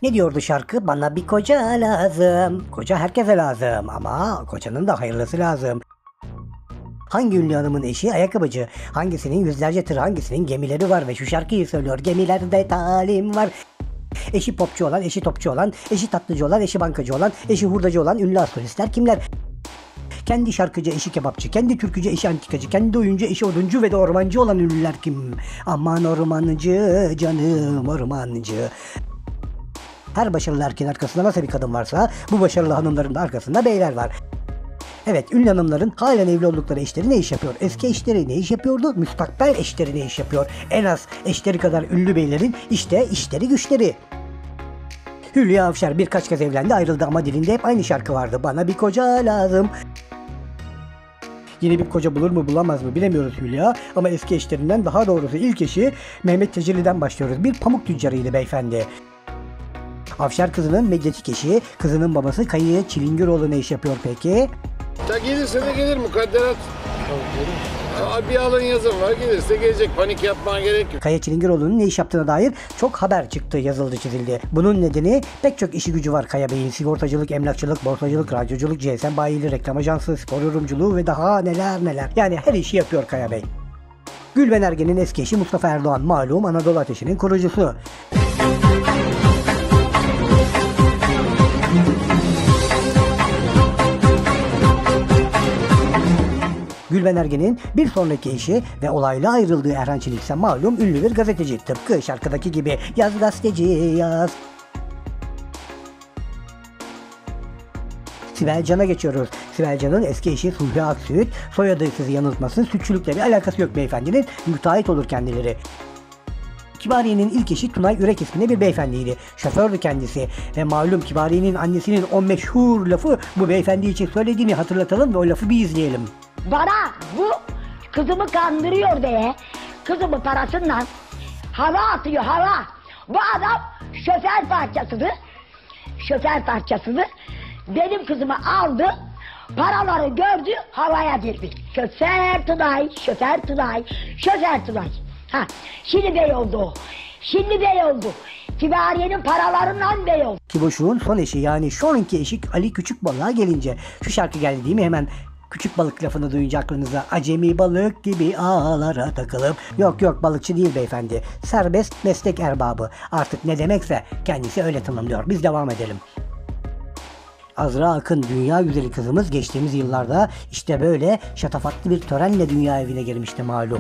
Ne diyordu şarkı? Bana bir koca lazım. Koca herkese lazım ama kocanın da hayırlısı lazım. Hangi ünlü hanımın eşi ayakkabıcı? Hangisinin yüzlerce tır, hangisinin gemileri var ve şu şarkıyı söylüyor. Gemilerde talim var. Eşi popçu olan, eşi topçu olan, eşi tatlıcı olan, eşi bankacı olan, eşi hurdacı olan ünlü astrolistler kimler? Kendi şarkıcı, eşi kebapçı, kendi türkücü, eşi antikacı, kendi oyuncu, eşi oduncu ve de ormancı olan ünlüler kim? Aman ormancı, canım ormancı. Her başarılı erkeğin arkasında nasıl bir kadın varsa bu başarılı hanımların da arkasında beyler var. Evet, ünlü hanımların halen evli oldukları eşleri ne iş yapıyor? Eski eşleri ne iş yapıyordu? Müstakbel eşleri ne iş yapıyor? En az eşleri kadar ünlü beylerin işte işleri güçleri. Hülya Avşar birkaç kez evlendi, ayrıldı ama dilinde hep aynı şarkı vardı. Bana bir koca lazım. Yeni bir koca bulur mu bulamaz mı bilemiyoruz Hülya ama eski eşlerinden, daha doğrusu ilk eşi Mehmet Teceli'den başlıyoruz. Bir pamuk tüccarıydı beyefendi. Avşar kızının medyatik eşi, kızının babası Kayı Çilingiroğlu ne iş yapıyor peki? Ya gelirse de gelir mukadderat. Bir alın yazın var, gelirse gelecek, panik yapmana gerek yok. Kaya Çilingiroğlu'nun ne iş yaptığına dair çok haber çıktı, yazıldı, çizildi. Bunun nedeni pek çok işi gücü var Kaya Bey'in. Sigortacılık, emlakçılık, borsacılık, radyoculuk, GSM bayiliği, reklam ajansı, spor yorumculuğu ve daha neler neler. Yani her işi yapıyor Kaya Bey. Gülben Ergen'in eski eşi Mustafa Erdoğan, malum Anadolu Ateşi'nin kurucusu. Gülben Ergen'in bir sonraki eşi ve olayla ayrıldığı Erhan Çelik ise malum ünlü bir gazeteci. Tıpkı şarkıdaki gibi yaz gazeteci yaz. Sibel Can'a geçiyoruz. Sibel Can'ın eski eşi Sulhi Aksüt, soyadı sizi yanıltmasın, sütçülükle bir alakası yok beyefendinin, müteahhit olur kendileri. Kibariye'nin ilk eşi Tunay Ürek isminde bir beyefendiydi. Şofördü kendisi ve malum Kibariye'nin annesinin o meşhur lafı bu beyefendi için söylediğini hatırlatalım ve o lafı bir izleyelim. Bana bu kızımı kandırıyor diye kızımı parasından hava atıyor, hava. Bu adam şoför parçasıdır. Benim kızımı aldı, paraları gördü, havaya dirdi. Şoför Tunay. Ha, şimdi bey oldu. Kibariye'nin paralarından bey oldu. Kiboş'un son eşi, yani şu anki eşi Ali Küçükbalık'a gelince şu şarkı geldi değil mi hemen? Küçük balık lafını duyunca aklınıza acemi balık gibi ağlara takılıp, yok balıkçı değil beyefendi, serbest meslek erbabı, artık ne demekse kendisi öyle tanımlıyor. Biz devam edelim. Azra Akın, dünya güzeli kızımız, geçtiğimiz yıllarda işte böyle şatafatlı bir törenle dünya evine girmişti malum.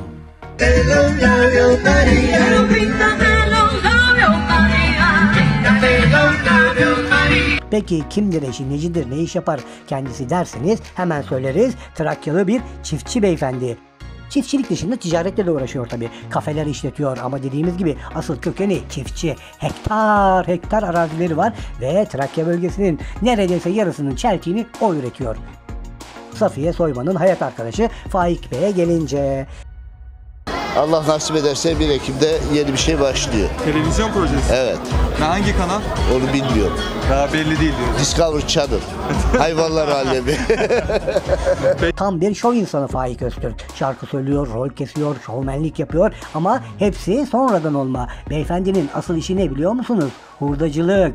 Peki kimdir eşi, necidir, ne iş yapar kendisi derseniz hemen söyleriz. Trakyalı bir çiftçi beyefendi. Çiftçilik dışında ticaretle de uğraşıyor tabi. Kafeler işletiyor ama dediğimiz gibi asıl kökeni çiftçi. Hektar arazileri var ve Trakya bölgesinin neredeyse yarısının çeltiğini o üretiyor. Safiye Soyman'ın hayat arkadaşı Faik Bey'e gelince... Allah nasip ederse 1 Ekim'de yeni bir şey başlıyor. Televizyon projesi. Evet. Hangi kanal? Onu bilmiyorum. Daha belli değil diyor. Discovery Channel. Hayvanlar alemi. Tam bir şov insanı Faik Öztürk. Şarkı söylüyor, rol kesiyor, şovmenlik yapıyor ama hepsi sonradan olma. Beyefendinin asıl işi ne biliyor musunuz? Hurdacılık.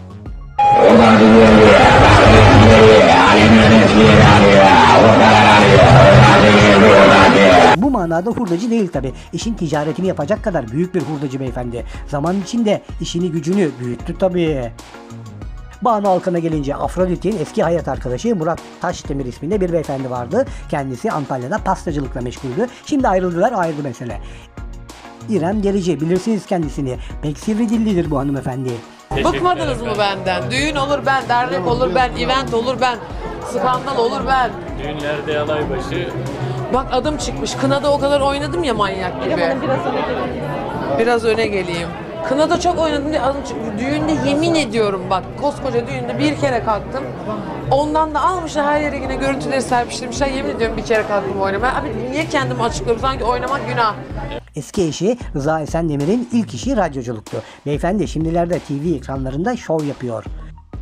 Bu manada hurdacı değil tabi. İşin ticaretini yapacak kadar büyük bir hurdacı beyefendi. Zaman içinde işini gücünü büyüttü tabi. Banu Alkan'a gelince Afrodit'in eski hayat arkadaşı Murat Taşdemir isminde bir beyefendi vardı. Kendisi Antalya'da pastacılıkla meşguldü. Şimdi ayrıldılar, ayrı mesele. İrem Derici, bilirsiniz kendisini. Pek sivri dillidir bu hanımefendi. Bıkmadınız mı benden? Düğün olur ben, dernek olur ben, event olur ben, skandal olur ben. Düğünlerde yalay başı. Bak adım çıkmış. Kınada o kadar oynadım ya manyak gibi. Biraz öne geleyim. Kınada çok oynadım diye adım çıkmış. Düğünde yemin ediyorum bak, koskoca düğünde bir kere kalktım. Ondan da almışlar her yere, yine görüntüleri serpiştirmişler. Yemin ediyorum bir kere kalktım oynamaya. Abi niye kendimi açıklıyorum? Sanki oynamak günah. Eski eşi Rıza Esendemir'in ilk işi radyoculuktu. Beyefendi şimdilerde TV ekranlarında şov yapıyor.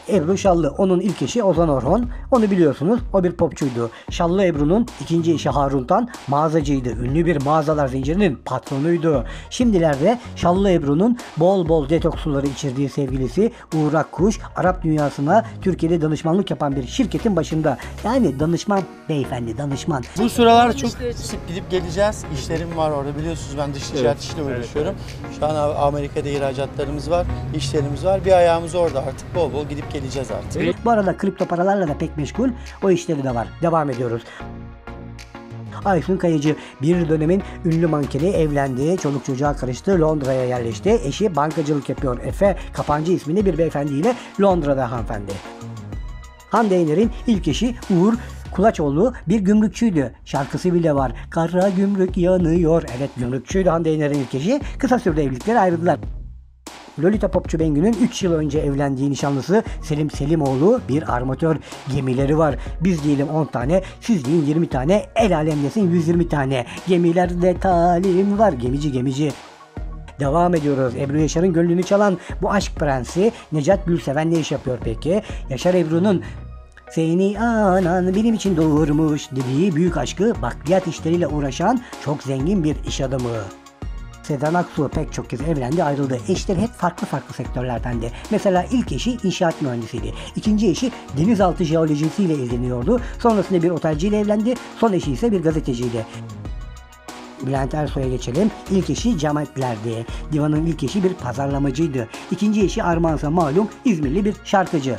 Ebru Şallı. Onun ilk eşi Ozan Orhon. Onu biliyorsunuz. O bir popçuydu. Şallı Ebru'nun ikinci eşi Harun Tan mağazacıydı. Ünlü bir mağazalar zincirinin patronuydu. Şimdilerde Şallı Ebru'nun bol bol detoks suları içirdiği sevgilisi Uğur Akkuş, Arap dünyasına Türkiye'de danışmanlık yapan bir şirketin başında. Yani danışman beyefendi, danışman. Bu sıralar çok sık gidip geleceğiz. İşlerim var orada, biliyorsunuz ben dış ticaret işle uğraşıyorum. Şu an Amerika'da ihracatlarımız var, işlerimiz var. Bir ayağımız orada, artık bol bol gidip geleceğiz artık. Bu arada kripto paralarla da pek meşgul. O işleri de var. Devam ediyoruz. Aysun Kayıcı bir dönemin ünlü mankeni, evlendi, çoluk çocuğa karıştı, Londra'ya yerleşti. Eşi bankacılık yapıyor. Efe Kapancı isminde bir beyefendiyle Londra'da hanımefendi. Hande Yener'in ilk eşi Uğur Kulaçoğlu bir gümrükçüydü. Şarkısı bile var. Kara gümrük yanıyor. Evet, gümrükçüydü Hande Yener'in ilk eşi. Kısa sürede evlilikleri ayrıldılar. Lolita popçu Bengü'nün 3 yıl önce evlendiği nişanlısı Selim Selimoğlu bir armatör, gemileri var. Biz diyelim 10 tane, siz deyin 20 tane, el alem desin 120 tane. Gemilerde talim var, gemici. Devam ediyoruz. Ebru Yaşar'ın gönlünü çalan bu aşk prensi Necat Gülseven ne iş yapıyor peki? Yaşar Ebru'nun "Seni anan benim için doğurmuş" dediği büyük aşkı, bakliyat işleriyle uğraşan çok zengin bir iş adamı. Sezen Aksu pek çok kez evlendi, ayrıldı. Eşleri hep farklı sektörlerdendi. Mesela ilk eşi inşaat mühendisiydi. İkinci eşi denizaltı jeolojisiyle ilgileniyordu. Sonrasında bir otelciyle evlendi. Son eşi ise bir gazeteciydi. Bülent Ersoy'a geçelim. İlk eşi Cem Alpler'di. Divan'ın ilk eşi bir pazarlamacıydı. İkinci eşi Armansa malum İzmirli bir şarkıcı.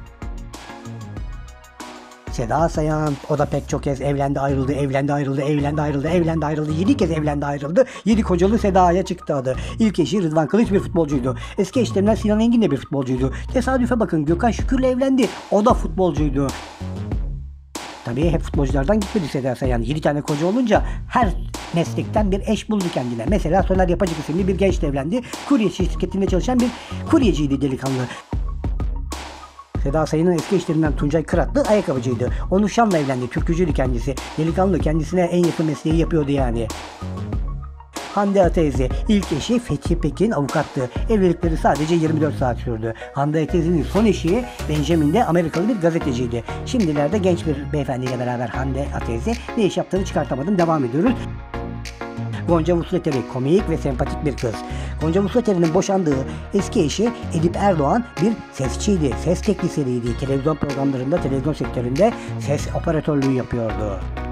Seda Sayan, o da pek çok kez evlendi ayrıldı, evlendi ayrıldı, evlendi ayrıldı, evlendi ayrıldı, 7 kez evlendi ayrıldı, 7 kocalı Seda'ya çıktı adı. İlk eşi Rıdvan Kılıç bir futbolcuydu. Eski eşlerinden Sinan Engin de bir futbolcuydu. Tesadüfe bakın, Gökhan Şükür'le evlendi, o da futbolcuydu. Tabii hep futbolculardan gitmedi Seda Sayan. 7 tane koca olunca her meslekten bir eş buldu kendine. Mesela Soner Yapacık isimli bir gençle evlendi. Kurye şirketinde çalışan bir kuryeciydi delikanlı. Seda Sayan'ın eski eşlerinden Tuncay Kıratlı ayakkabıcıydı. Onur Şan'la evlendi. Türkücüydü kendisi. Delikanlı, kendisine en yakın mesleği yapıyordu yani. Hande Atezi, ilk eşi Fethi Pekin avukattı. Evlilikleri sadece 24 saat sürdü. Hande Atezi'nin son eşi Benjamin de Amerikalı bir gazeteciydi. Şimdilerde genç bir beyefendiyle beraber Hande Atezi ne iş yaptığını çıkartamadım. Devam ediyoruz. Gonca Vuslateri komik ve sempatik bir kız. Gonca Vuslateri'nin boşandığı eski eşi Edip Erdoğan bir sesçiydi, ses teknisyeniydi. Televizyon programlarında, televizyon sektöründe ses operatörlüğü yapıyordu.